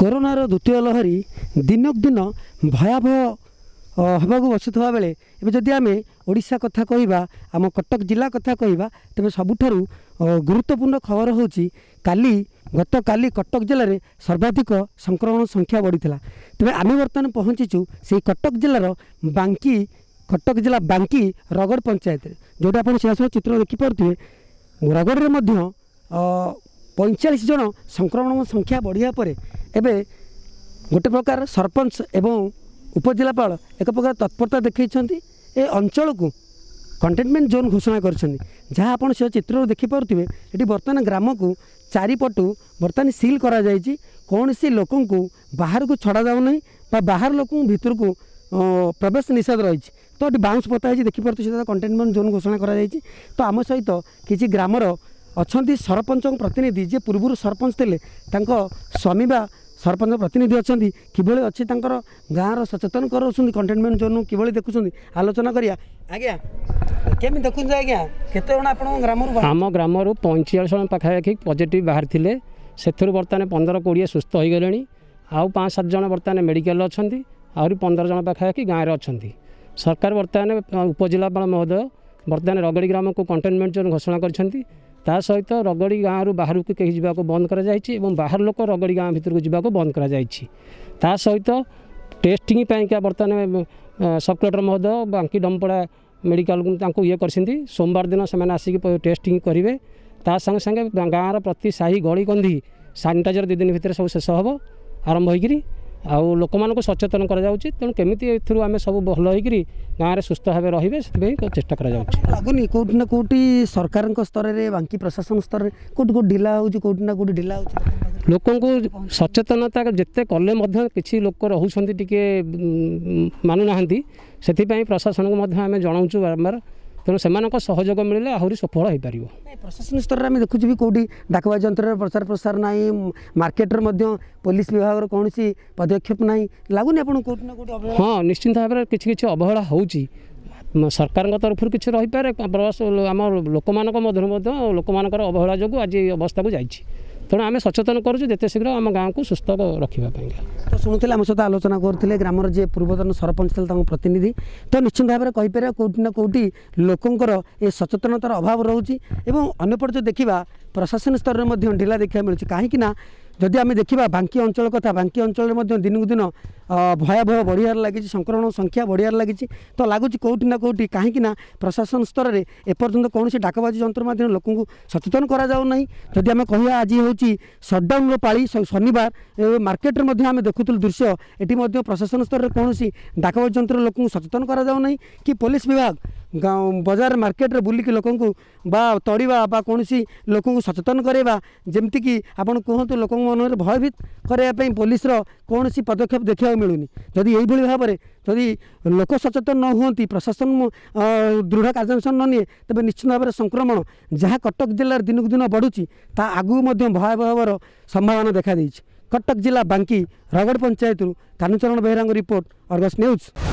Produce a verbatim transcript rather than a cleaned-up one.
कोरोनार द्वितीय लहरी दिनक दिन भयावह हवाक बसुवा बेले एवं जदि आम ओडिशा कथा कहवा आम कटक जिला कथा कहवा तेज सबुठारु गुरुत्वपूर्ण खबर हूँ काली गत काली कटक जिले में सर्वाधिक संक्रमण संख्या बढ़ी तेज आम बर्तमान पहुँचीचु से कटक जिलार बांकी कटक जिला बांकी रगड़ पंचायत जोटा आप सीधा चित्र देखिपे रगड़ में पैंचाश जन संक्रमण संख्या बढ़िया पर एबे गोटे प्रकार सरपंच एवं उपजिलापाल एक प्रकार तत्परता देखते ए अंचल को कंटेनमेंट जोन घोषणा कर जहाँ आप चित्र देखिपे ये बर्तमान ग्राम को चारिपटू बर्तमान सील करा जायछि कौन सी लोक को बाहर को छड़ा जाऊना बाहर लोक भीतर को प्रवेश निषेध रही तो ये बाउंस पता है देखिपे कंटेनमेंट जोन घोषणा करा जायछि तो आम सहित किसी ग्रामर अच्छा सरपंच प्रतिनिधि जे पूर्व सरपंच थे स्वामी बा सरपंच प्रतिनिधि अच्छा कि अच्छी गाँव सचेतन कर कंटेनमेंट जोन कि देखुं आलोचना करिया आज्ञा केमी देखुं आज्ञा केते जण आपण ग्राम आम ग्राम पैंचाश जन पाखापाखि पॉजिटिव बाहर थे से बर्तमान पंद्रह कोड़े सुस्थ हो गले आउ पाँच सात जन बर्तमान मेडिकल अच्छा आहरी पंद्रह जन पाखापाखि गाँव में अच्छा सरकार बर्तमान उपजिलापाल महोदय बर्तमान रगड़ी ग्राम को कंटेनमेंट जोन घोषणा कर ता सहित रगड़ी गाँव रु बाहर को कहीं जावाक बंद कर बाहर लोक रगड़ी गाँव भितर को जावाक बंद कर सहित टेस्टिंग पाइका बर्तमान सब कलेक्टर महोदय बांकी डमपड़ा मेडिकल को ये कर सोमवार दिन से आसिक टेस्टिंग करेंगे ता संगे संगे गाँव प्रति साही गली कंधी सानिटाइजर दु दिन भितर सब शेष हम आरंभ होगी आउ लोक मान सचेतन करा तेणु केमी आम सब भल हो गाँव में सुस्थ भाव रे से चेष्टा लगुनि कौटी ना कौटी सरकार स्तर में बांकी प्रशासन स्तर में कौट कौट ढिला होटी ना कौटी ढिला हो लोक सचेतनता जिते कले किसी लोक रोचे टी मानुना से प्रशासन को आम जनाऊँ बारंबार तेणु से सहयोग मिले आहरी सफल हो पार प्रशासन स्तर में देखुच भी कौटी डाकबाजी यंत्र प्रचार प्रसार ना मार्केट पुलिस विभाग कौन सी पदक्षेप ना लगुनि आप हाँ निश्चिंत भाव में किसी किसी अवहेला हो सरकार तरफ किसी रही पारे आम लोक मध्य लोक अवहेला जो आज अवस्था को जाइए तेणु आम सचेतन करुँ जिते शीघ्र आम गाँव को सुस्थ रखापी तो शुणुले आम सहित आलोचना करते ग्रामर जे पूर्वतन सरपंच थे प्रतिनिधि तो निश्चित भाव में कहीपर कौटी ना कौटी लोकंर ये सचेतनतार अभाव रोचे अन्यपटे देखा प्रशासन स्तर में ढिला देखा मिलूँ कहीं जदि आम देखा बांकी अंचल कथा बांकी अंचल दिन को दिन भयावह बढ़िया लगी संक्रमण संख्या बढ़िया लगी तो लगुच कौटी ना कौटी कहीं प्रशासन स्तर में एपर्तंत कौन डाकबाजी यंत्र माध्यम लोक सचेतन करा जदि आम कह आज हूँ सटडाउन पाली शनिवार मार्केट में आम देखुलु दृश्य ये प्रशासन स्तर में कौन डाकबाजी यंत्र लोक सचेतन करा कि पुलिस विभाग गाँव बजार मार्केट रे बुलिक लोक बा तड़वा बा कौन लोक सचेतन करवा जमती कि आपड़ कहतु लोक मन भयभीत करने पुलिस कौन पदक्षेप देखा मिलूनी जदि यही भाव में जदि लोक सचेतन न हुंती प्रशासन दृढ़ कार्यानुष्ठान न निए तेज निश्चित भाव में संक्रमण जहाँ कटक जिले दिन को दिन बढ़ुची ता आगू भयावह संभावना देखा कटक जिला Banki Ragad panchayat Kanucharan Behera report Argus news.